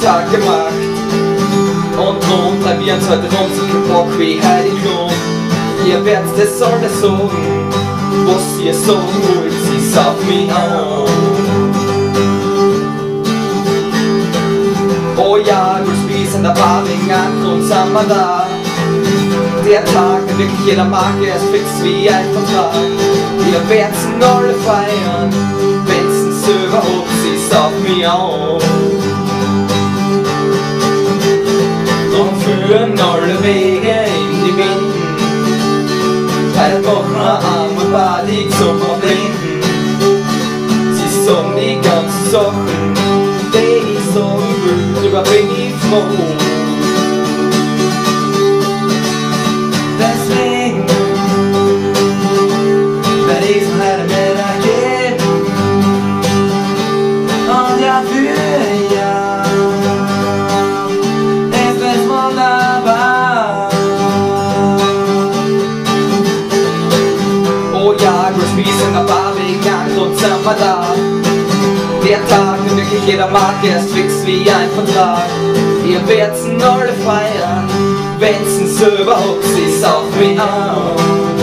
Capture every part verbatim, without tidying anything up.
Tag gemacht. Und drum treiben wir uns heute rum, so kein Bock wie Heidi Klum. Ihr werdet es alles sagen, was ihr sagen wollt, sie's auf mich an. Oh ja, du spielst in der Bar wegen Angrund, sind wir da. Der Tag, den wirklich jeder mag, er ist fix wie ein Vertrag. Ihr werdet's alle feiern, wenn's ein Silber hoch, sie's auf mich an. Drum führen alle Wege in die Winden. Heute machen wir einmal Party zum Verblinden. Sie sagen die ganzen Sachen, die ich sagen will, drüber bin ich froh. Deswegen werde ich's heute Mittag geben. Und ja, für ja ist es wunderbar. Oh ja, Crispies in der Bar wegen Angrund sind wir da. Der Tag, den wirklich jeder mag, er ist fix wie ein Vertrag. Ihr werdet's alle feiern, wenn's ein Silber hoch, sie's auf mich an.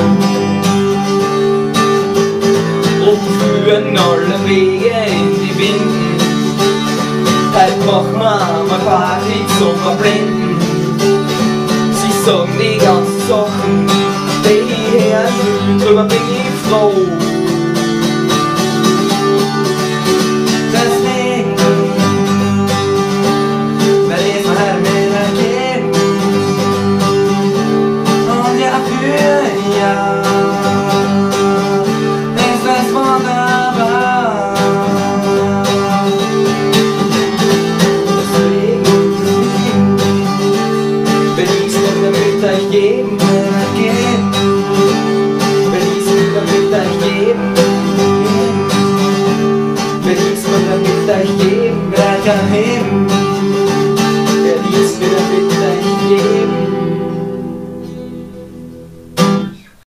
Und führen alle Wege in die Winden. Heute machen wir einmal Party zum Verblinden. Sie sagen die ganzen Sachen, die ich hören will, drüber bin ich froh.